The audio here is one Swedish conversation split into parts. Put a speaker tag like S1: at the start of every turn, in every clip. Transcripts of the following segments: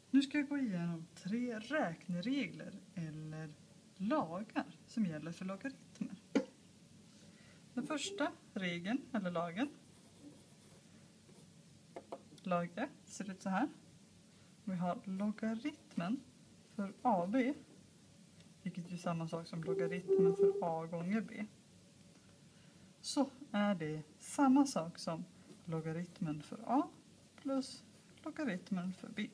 S1: Nu ska jag gå igenom 3 räkneregler eller lagar som gäller för logaritmer. Den första regeln eller lagen, lag 1, ser ut så här. Vi har logaritmen för AB, vilket är samma sak som logaritmen för A gånger B. Så är det samma sak som logaritmen för A plus logaritmen för B.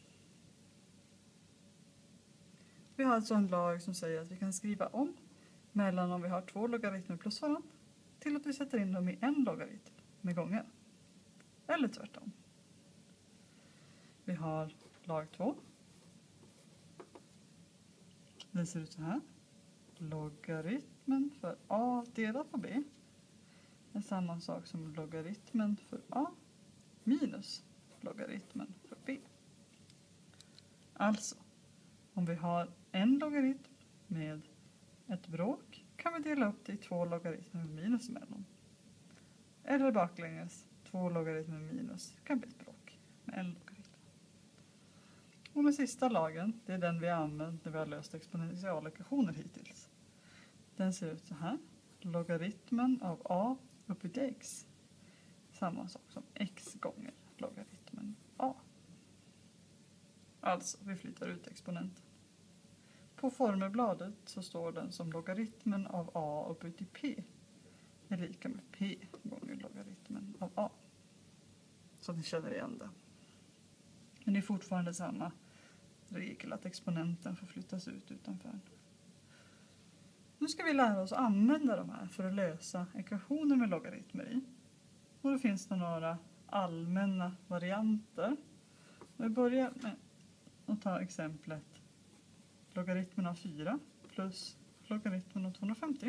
S1: Vi har alltså en lag som säger att vi kan skriva om mellan om vi har 2 logaritmer plus varandra till att vi sätter in dem i en logaritm med gånger. Eller tvärtom. Vi har lag 2. Den ser ut så här. Logaritmen för A delat på B är samma sak som logaritmen för A minus logaritmen för B. Alltså, om vi har en logaritm med ett bråk kan vi dela upp det i 2 logaritmer med minus emellan. Eller baklänges, 2 logaritmer med minus kan bli ett bråk med en logaritm. Och den sista lagen, det är den vi har använt när vi har löst exponentialekvationer hittills. Den ser ut så här. Logaritmen av A upphöjt till x. Samma sak som x gånger logaritmen A. Alltså, vi flyttar ut exponenten. På formelbladet så står den som logaritmen av A upphöjt till p är lika med p gånger logaritmen av A. Så att ni känner igen det. Men det är fortfarande samma regel att exponenten får flyttas ut utanför. Nu ska vi lära oss att använda de här för att lösa ekvationer med logaritmer i. Och då finns det några allmänna varianter. Vi börjar med att ta exemplet logaritmen av 4 plus logaritmen av 250.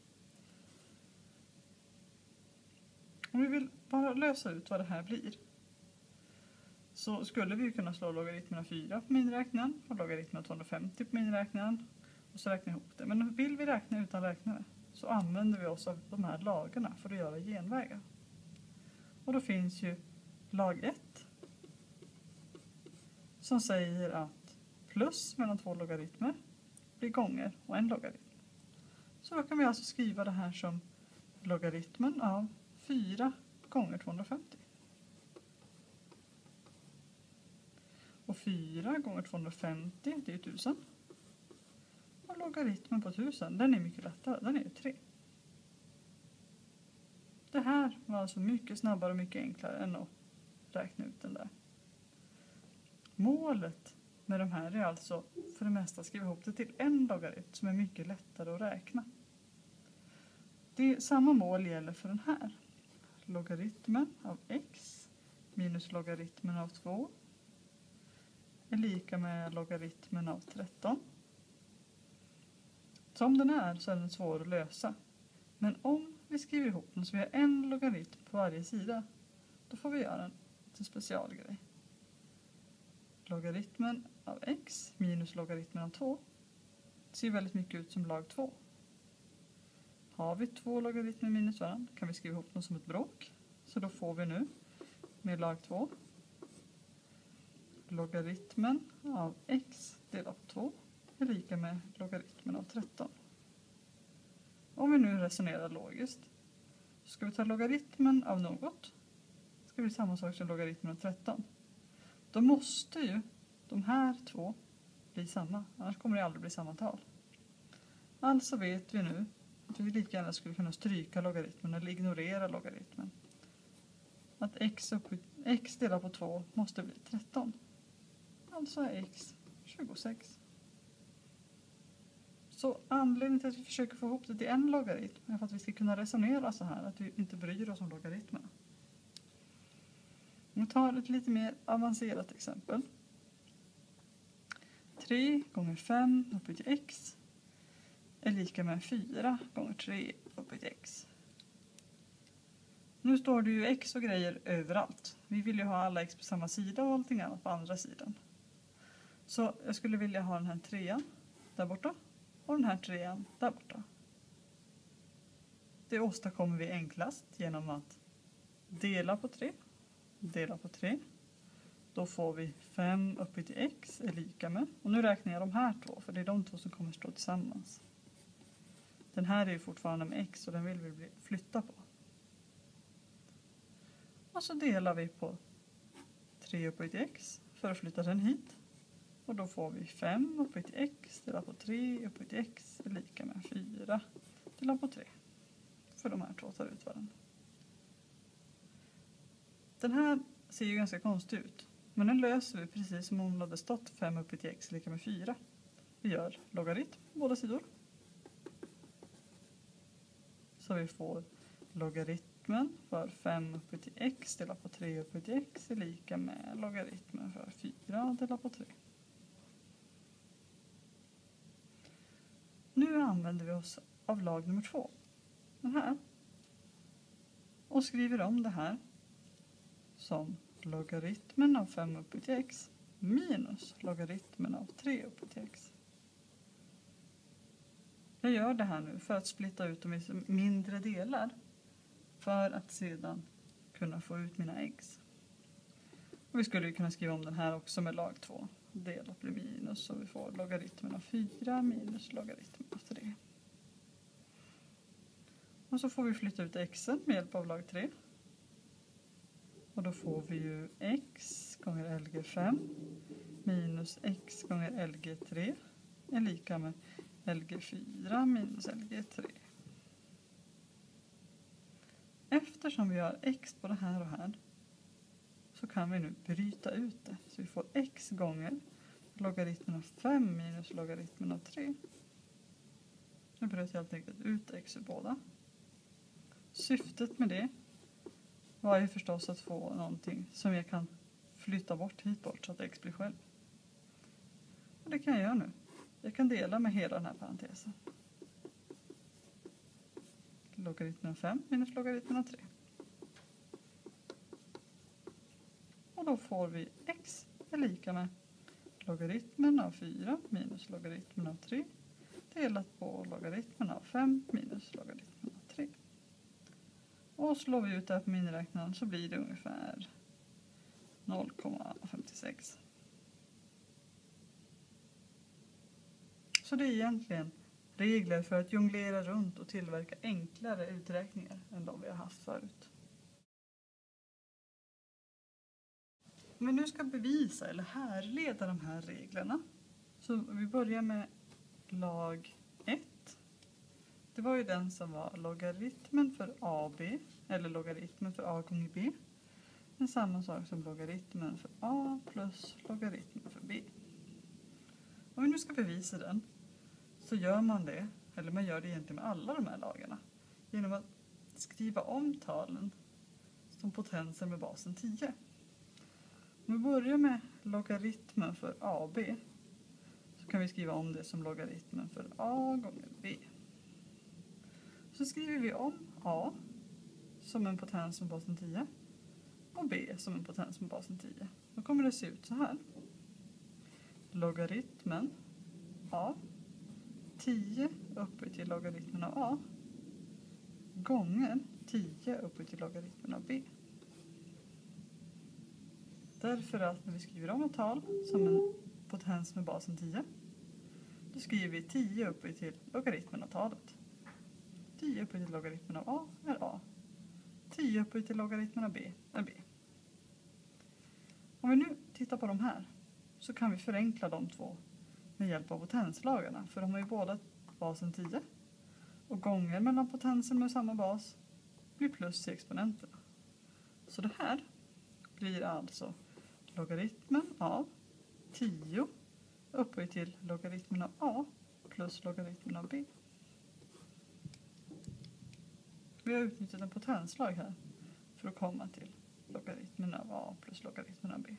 S1: Om vi vill bara lösa ut vad det här blir, så skulle vi kunna slå logaritmen av 4 på miniräknaren och logaritmen av 250 på miniräknaren och så räkna ihop det. Men vill vi räkna utan räknare så använder vi oss av de här lagarna för att göra genvägar. Och då finns ju lag 1 som säger att plus mellan 2 logaritmer blir gånger och en logaritm. Så då kan vi alltså skriva det här som logaritmen av 4 gånger 250. Och 4 gånger 250, det är 1000. Och logaritmen på 1000, den är mycket lättare, den är ju 3. Det här var alltså mycket snabbare och mycket enklare än att räkna ut den där. Målet med de här är alltså för det mesta att skriva ihop det till en logaritm som är mycket lättare att räkna. Samma mål gäller för den här. Logaritmen av x minus logaritmen av 2 är lika med logaritmen av 13. Som den är så är den svår att lösa. Men om vi skriver ihop den så vi har en logaritm på varje sida, då får vi göra en liten specialgrej. Logaritmen av x minus logaritmen av 2 ser väldigt mycket ut som lag 2. Har vi 2 logaritmer minus varandra kan vi skriva ihop dem som ett bråk. Så då får vi nu med lag 2 logaritmen av x delat på 2 är lika med logaritmen av 13. Om vi nu resonerar logiskt så ska vi ta logaritmen av något. Det ska bli samma sak som logaritmen av 13. Då måste ju de här två bli samma, annars kommer det aldrig bli samma tal. Alltså vet vi nu att vi lika gärna skulle kunna stryka logaritmen eller ignorera logaritmen. Att x delat på 2 måste bli 13. Alltså är x 26. Så anledningen till att vi försöker få ihop det till en logaritm är för att vi ska kunna resonera så här, att vi inte bryr oss om logaritmerna. Vi tar ett lite mer avancerat exempel. 3 gånger 5 upphöjt till x är lika med 4 gånger 3 upphöjt till x. Nu står det ju x och grejer överallt. Vi vill ju ha alla x på samma sida och allting annat på andra sidan. Så jag skulle vilja ha den här 3 där borta och den här 3 där borta. Det åstadkommer vi enklast genom att dela på 3. Dela på 3. Då får vi 5 upphöjt till x är lika med, och nu räknar jag de här två för det är de två som kommer stå tillsammans. Den här är ju fortfarande med x och den vill vi flytta på. Och så delar vi på 3 upphöjt till x för att flytta den hit. Och då får vi 5 upphöjt till x delat på 3 upphöjt till x är lika med 4 delat på 3. För de här två tar ut varandra. Den här ser ju ganska konstig ut. Men den löser vi precis som om det hade stått 5 upphöjt till x är lika med 4. Vi gör logaritm på båda sidor. Så vi får logaritmen för 5 upphöjt till x delat på 3 upphöjt till x är lika med logaritmen för 4 delat på 3. Nu använder vi oss av lag nummer 2. Den här. Och skriver om det här som logaritmen av 5 upphöjt till x minus logaritmen av 3 upphöjt till x. Jag gör det här nu för att splitta ut dem i mindre delar för att sedan kunna få ut mina x. Och vi skulle kunna skriva om den här också med lag 2. Delat blir minus så vi får logaritmen av 4 minus logaritmen av 3. Och så får vi flytta ut x med hjälp av lag 3. Och då får vi ju x gånger LG5 minus x gånger LG3 är lika med LG4 minus LG3. Eftersom vi har x på det här och här så kan vi nu bryta ut det. Så vi får x gånger logaritmen av 5 minus logaritmen av 3. Nu bröt jag helt enkelt ut x ur båda. Syftet med det var ju förstås att få någonting som jag kan flytta bort hit bort så att x blir själv. Och det kan jag göra nu. Jag kan dela med hela den här parentesen. Logaritmen av 5 minus logaritmen av 3. Och då får vi x är lika med logaritmen av 4 minus logaritmen av 3 delat på logaritmen av 5 minus logaritmen av 3. Och slår vi ut det här på miniräknaren så blir det ungefär 0,56. Så det är egentligen regler för att jonglera runt och tillverka enklare uträkningar än de vi har haft förut. Om vi nu ska bevisa eller härleda de här reglerna så vi börjar med lag 1. Det var ju den som var logaritmen för AB eller logaritmen för A gånger B. Det är samma sak som logaritmen för A plus logaritmen för B. Om vi nu ska bevisa den så gör man det, eller man gör det egentligen med alla de här lagarna, genom att skriva om talen som potenser med basen 10. Om vi börjar med logaritmen för AB så kan vi skriva om det som logaritmen för A gånger B. Så skriver vi om A som en potens med basen 10 och B som en potens med basen 10. Då kommer det se ut så här. Logaritmen A 10 upphöjt till logaritmen av A gånger 10 upphöjt till logaritmen av B. Därför att när vi skriver om ett tal som en potens med basen 10 då skriver vi 10 upphöjt till logaritmen av talet. 10 upphöjt till logaritmen av A är A. 10 upphöjt till logaritmen av B är B. Om vi nu tittar på de här så kan vi förenkla de två med hjälp av potenslagarna. För de har ju båda basen 10. Och gånger mellan potensen med samma bas blir plus i exponenterna. Så det här blir alltså logaritmen av 10 upphöjt till logaritmen av A plus logaritmen av B. Vi har utnyttjat en potenslag här för att komma till logaritmen av A plus logaritmen av B.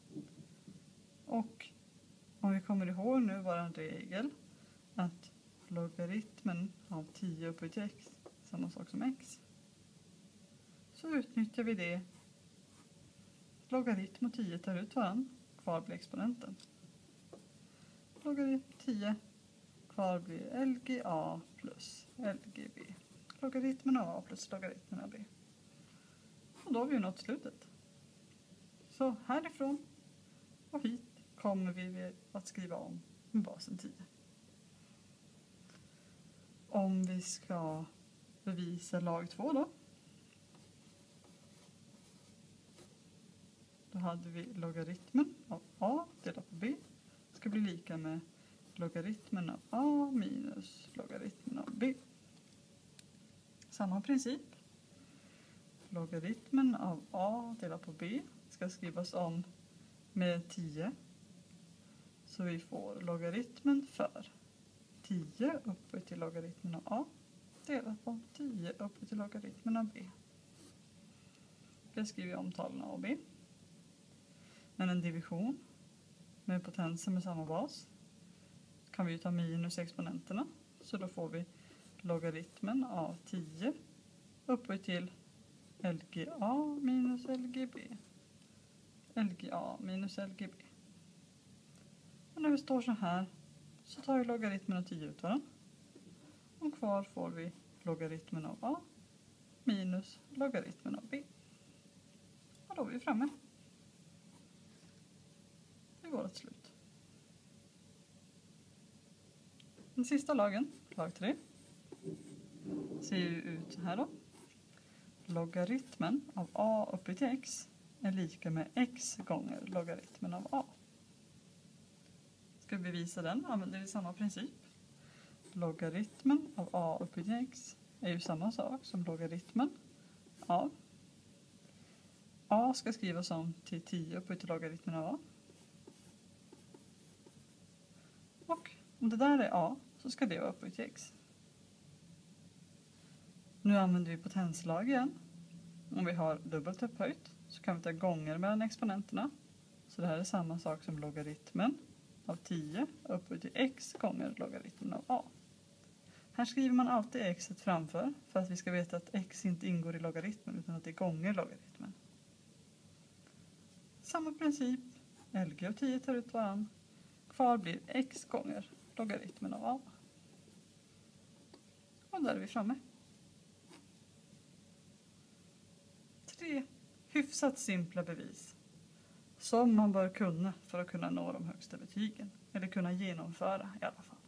S1: Och om vi kommer ihåg nu vår regel att logaritmen av 10 upphöjt till x är samma sak som x. Så utnyttjar vi det. Logaritm och 10 tar ut varandra. Kvar blir exponenten. Logaritm 10. Kvar blir LGA plus LGB. Logaritmen av A plus logaritmen av B. Och då har vi nått slutet. Så härifrån Och hit kommer vi att skriva om med basen 10. Om vi ska bevisa lag 2 då. Då hade vi logaritmen av a delat på b ska bli lika med logaritmen av a minus logaritmen av b. Samma princip. Logaritmen av a delat på b ska skrivas om med 10. Så vi får logaritmen för 10 upphöjt till logaritmen av a delat på 10 upphöjt till logaritmen av b. Det skriver vi om talen a och b. Men en division med potenser med samma bas kan vi ta minus exponenterna. Så då får vi logaritmen av 10 upphöjt till LGA minus LGB. LGA minus LGB. Och när vi står så här så tar vi logaritmen av 10 ut varandra. Och kvar får vi logaritmen av a minus logaritmen av b. Och då är vi framme. Det går ett slut. Den sista lagen, lag 3, ser ju ut så här då. Logaritmen av a upphöjt till x är lika med x gånger logaritmen av a. Ska vi bevisa den använder vi samma princip. Logaritmen av a upphöjt till x är ju samma sak som logaritmen av a ska skrivas om till 10 upphöjt till logaritmen av a. Och om det där är a så ska det vara upphöjt till x. Nu använder vi potenslag igen. Om vi har dubbelt upphöjt så kan vi ta gånger mellan exponenterna. Så det här är samma sak som logaritmen av 10 upphöjt till x gånger logaritmen av a. Här skriver man alltid x framför för att vi ska veta att x inte ingår i logaritmen utan att det är gånger logaritmen. Samma princip, LG och 10 tar ut varann. Kvar blir x gånger logaritmen av a. Och där är vi framme. 3 hyfsat simpla bevis som man bör kunna för att kunna nå de högsta betygen. Eller kunna genomföra i alla fall.